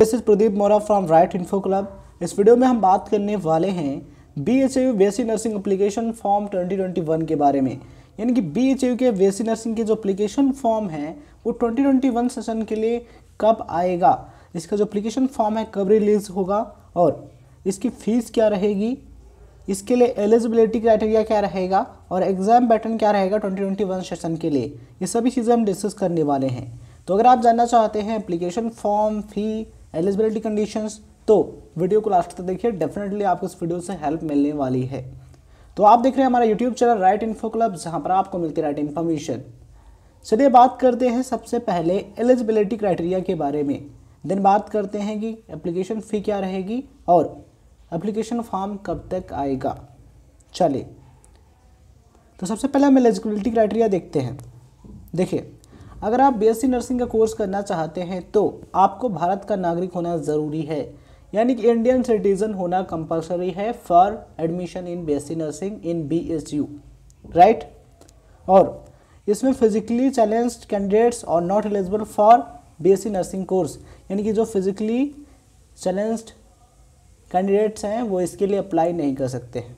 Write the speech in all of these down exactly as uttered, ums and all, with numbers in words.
This is Pradeep Mora from right info club. इस वीडियो में हम बात करने वाले हैं B H U BSc nursing application form twenty twenty one के बारे में। यानी कि बी एच यू के बीएससी नर्सिंग के जो एप्लीकेशन फॉर्म है वो ट्वेंटी ट्वेंटी वन सेशन के लिए कब आएगा, इसका जो एप्लीकेशन फॉर्म है कब रिलीज होगा और इसकी फ़ीस क्या रहेगी, इसके लिए एलिजिबिलिटी क्राइटेरिया क्या रहेगा और एग्ज़ाम पैटर्न क्या रहेगा ट्वेंटी ट्वेंटी वन सेशन के लिए, ये सभी चीज़ें हम डिस्कस करने वाले हैं। तो अगर आप जानना चाहते हैं application form, fee, eligibility conditions, तो वीडियो को लास्ट तक देखिए, डेफिनेटली आपको इस वीडियो से हेल्प मिलने वाली है। तो आप देख रहे हैं हमारा YouTube channel right info club, जहाँ पर आपको मिलती है राइट इन्फॉर्मेशन। चलिए बात करते हैं सबसे पहले एलिजिबिलिटी क्राइटेरिया के बारे में, देन बात करते हैं कि एप्लीकेशन फ़ी क्या रहेगी और एप्लीकेशन फॉर्म कब तक आएगा। चलिए तो सबसे पहले हम एलिजिबिलिटी क्राइटेरिया देखते हैं। देखिए, अगर आप बीएससी नर्सिंग का कोर्स करना चाहते हैं तो आपको भारत का नागरिक होना ज़रूरी है, यानी कि इंडियन सिटीज़न होना कंपलसरी है for admission in BSc nursing in BHU, right. और इसमें फिजिकली चैलेंज्ड कैंडिडेट्स और not eligible for BSc nursing course, यानी कि जो फिजिकली चैलेंज्ड कैंडिडेट्स हैं वो इसके लिए अप्लाई नहीं कर सकते हैं।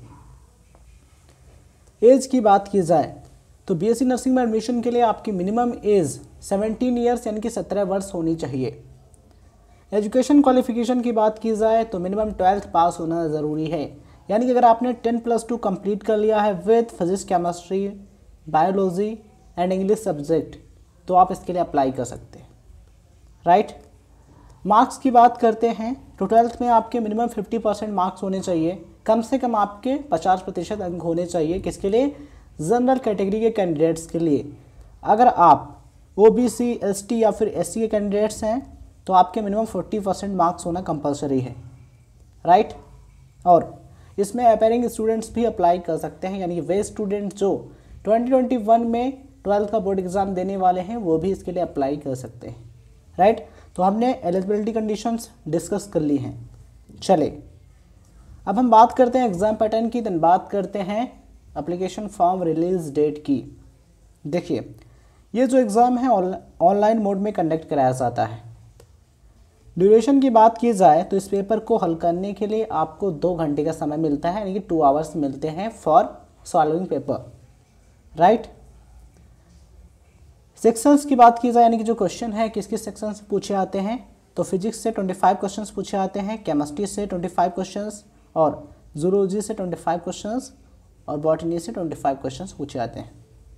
एज की बात की जाए तो बीएससी नर्सिंग में एडमिशन के लिए आपकी मिनिमम एज सत्रह इयर्स यानी कि सत्रह वर्ष होनी चाहिए। एजुकेशन क्वालिफिकेशन की बात की जाए तो मिनिमम ट्वेल्थ पास होना ज़रूरी है, यानी कि अगर आपने टेन प्लस टू कंप्लीट कर लिया है with physics, chemistry, biology and English subject तो आप इसके लिए अप्लाई कर सकते हैं, राइट। मार्क्स की बात करते हैं तो ट्वेल्थ में आपके मिनिमम फिफ्टी परसेंट मार्क्स होने चाहिए, कम से कम आपके पचास प्रतिशत अंक होने चाहिए। किसके लिए? जनरल कैटेगरी के कैंडिडेट्स के लिए। अगर आप ओबीसी, एसटी या फिर एससी के कैंडिडेट्स हैं तो आपके मिनिमम चालीस परसेंट मार्क्स होना कंपलसरी है, राइट। और इसमें अपेयरिंग स्टूडेंट्स भी अप्लाई कर सकते हैं, यानी कि वे स्टूडेंट जो ट्वेंटी ट्वेंटी वन में ट्वेल्थ का बोर्ड एग्ज़ाम देने वाले हैं वो भी इसके लिए अप्लाई कर सकते हैं, राइट। तो हमने एलिजिबिलिटी कंडीशंस डिस्कस कर ली हैं। चले अब हम बात करते हैं एग्ज़ाम पैटर्न की, देन बात करते हैं एप्लीकेशन फॉर्म रिलीज डेट की। देखिए, ये जो एग्ज़ाम है ऑनलाइन मोड में कंडक्ट कराया जाता है। ड्यूरेशन की बात की जाए तो इस पेपर को हल करने के लिए आपको दो घंटे का समय मिलता है, यानी कि टू आवर्स मिलते हैं for solving paper, right. Sections की बात की जाए, यानी कि जो क्वेश्चन है किस किस सेक्शन से पूछे आते हैं, तो फिजिक्स से पच्चीस क्वेश्चंस पूछे आते हैं, केमिस्ट्री से पच्चीस क्वेश्चंस और जूलॉजी से पच्चीस क्वेश्चंस और बॉटनी से पच्चीस क्वेश्चंस पूछे आते हैं।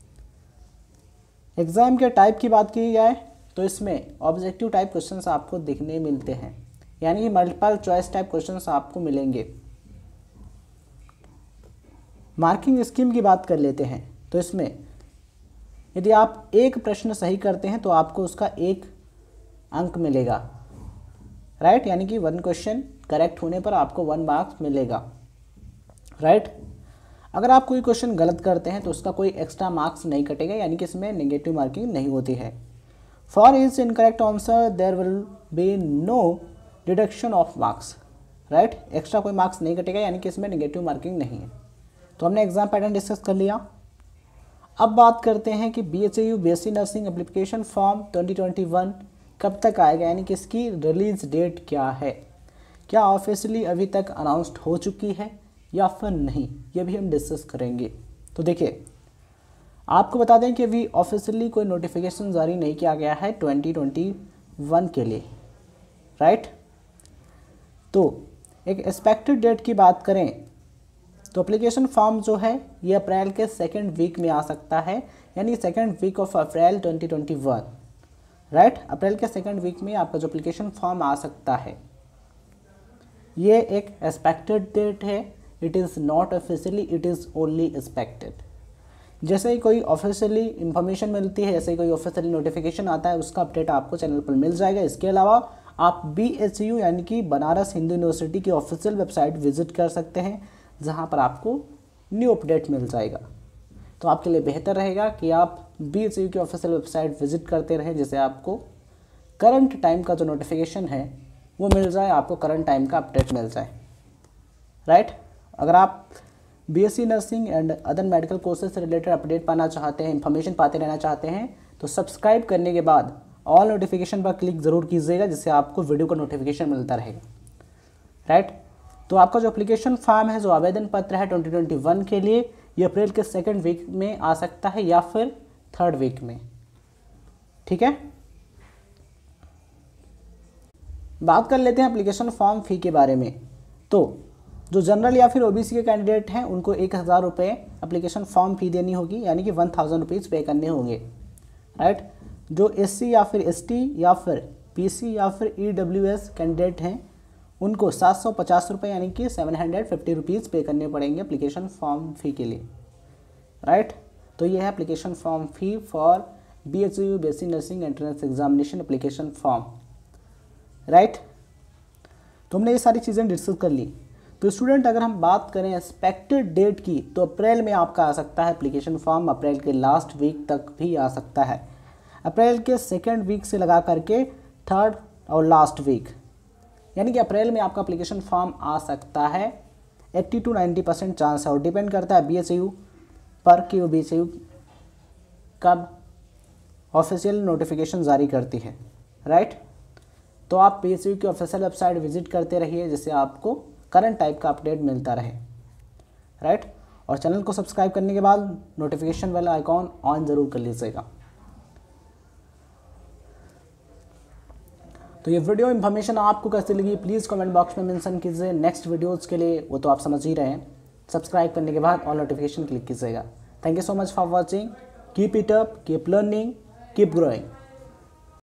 एग्ज़ाम के टाइप की बात की जाए तो इसमें ऑब्जेक्टिव टाइप क्वेश्चंस आपको दिखने मिलते हैं, यानी कि मल्टीपल चॉइस टाइप क्वेश्चंस आपको मिलेंगे। मार्किंग स्कीम की बात कर लेते हैं तो इसमें यदि आप एक प्रश्न सही करते हैं तो आपको उसका एक अंक मिलेगा, राइट, यानी कि वन क्वेश्चन करेक्ट होने पर आपको वन मार्क्स मिलेगा, राइट। अगर आप कोई क्वेश्चन गलत करते हैं तो उसका कोई एक्स्ट्रा मार्क्स नहीं कटेगा, यानी कि इसमें नेगेटिव मार्किंग नहीं होती है। For each incorrect answer there will be no deduction of marks, right, extra कोई मार्क्स नहीं कटेगा, यानी कि इसमें नेगेटिव मार्किंग नहीं है। तो हमने एग्जाम पैटर्न डिस्कस कर लिया। अब बात करते हैं कि BHU BSc nursing application form twenty twenty one कब तक आएगा, यानी कि इसकी रिलीज डेट क्या है, क्या ऑफिशियली अभी तक अनाउंस्ड हो चुकी है या फिर नहीं, ये भी हम डिस्कस करेंगे। तो देखिए, आपको बता दें कि अभी ऑफिशियली कोई नोटिफिकेशन जारी नहीं किया गया है ट्वेंटी ट्वेंटी वन के लिए, राइट। तो एक एक्सपेक्टेड डेट की बात करें तो एप्लीकेशन फॉर्म जो है ये अप्रैल के सेकेंड वीक में आ सकता है, यानी second week of April twenty twenty one, right. April के सेकेंड वीक में आपका जो एप्लीकेशन फॉर्म आ सकता है, ये एक एक्सपेक्टेड डेट है, it is not officially, it is only expected. जैसे ही कोई ऑफिशियली इन्फॉर्मेशन मिलती है, जैसे ही कोई ऑफिशियली नोटिफिकेशन आता है, उसका अपडेट आपको चैनल पर मिल जाएगा। इसके अलावा आप बी एच यू यानी कि बनारस हिंदू यूनिवर्सिटी की ऑफिशियल वेबसाइट विजिट कर सकते हैं, जहां पर आपको न्यू अपडेट मिल जाएगा। तो आपके लिए बेहतर रहेगा कि आप बी एच यू की ऑफिशियल वेबसाइट विजिट करते रहें, जिससे आपको करंट टाइम का जो नोटिफिकेशन है वो मिल जाए, आपको करंट टाइम का अपडेट मिल जाए, राइट। अगर आप BSc nursing and other medical courses से रिलेटेड अपडेट पाना चाहते हैं, इन्फॉर्मेशन पाते रहना चाहते हैं, तो सब्सक्राइब करने के बाद ऑल नोटिफिकेशन पर क्लिक ज़रूर कीजिएगा, जिससे आपको वीडियो का नोटिफिकेशन मिलता रहेगा। राइट, तो आपका जो एप्लीकेशन फॉर्म है, जो आवेदन पत्र है ट्वेंटी ट्वेंटी वन के लिए, ये अप्रैल के सेकेंड वीक में आ सकता है या फिर थर्ड वीक में। ठीक है, बात कर लेते हैं एप्लीकेशन फॉर्म फ़ी के बारे में। तो जो जनरल या फिर ओबीसी के कैंडिडेट हैं उनको एक हज़ार रुपये एप्लीकेशन फॉर्म फ़ी देनी होगी, यानी कि वन थाउजेंड रुपीज़ पे करने होंगे। राइट, जो एससी या फिर एसटी या फिर पीसी या फिर ईडब्ल्यूएस कैंडिडेट हैं उनको सात सौ पचास रुपये यानी कि सेवन हंड्रेड फिफ्टी रुपीज़ पे करने पड़ेंगे एप्लीकेशन फॉर्म फ़ी के लिए। राइट, तो ये है application form fee for B H U basic nursing entrance examination application form. Right, तो हमने ये सारी चीज़ें डिस्कस कर ली। तो स्टूडेंट, अगर हम बात करें एक्सपेक्टेड डेट की, तो अप्रैल में आपका आ सकता है एप्लीकेशन फॉर्म, अप्रैल के लास्ट वीक तक भी आ सकता है, अप्रैल के सेकेंड वीक से लगा करके थर्ड और लास्ट वीक, यानी कि अप्रैल में आपका एप्लीकेशन फॉर्म आ सकता है। अस्सी टू नब्बे परसेंट चांस है, और डिपेंड करता है बीएचयू पर कि वो बीएचयू कब ऑफिशियल नोटिफिकेशन जारी करती है। राइट, तो आप बीएचयू की ऑफिशियल वेबसाइट विजिट करते रहिए, जिससे आपको करंट टाइप का अपडेट मिलता रहे। राइट, और चैनल को सब्सक्राइब करने के बाद नोटिफिकेशन वाला आइकॉन ऑन ज़रूर कर लीजिएगा। तो ये वीडियो इन्फॉर्मेशन आपको कैसी लगी प्लीज़ कमेंट बॉक्स में मेंशन कीजिए। नेक्स्ट वीडियोज़ के लिए वो तो आप समझ ही रहे हैं, सब्सक्राइब करने के बाद ऑल नोटिफिकेशन क्लिक कीजिएगा। Thank you so much for watching, keep it up, keep learning, keep growing.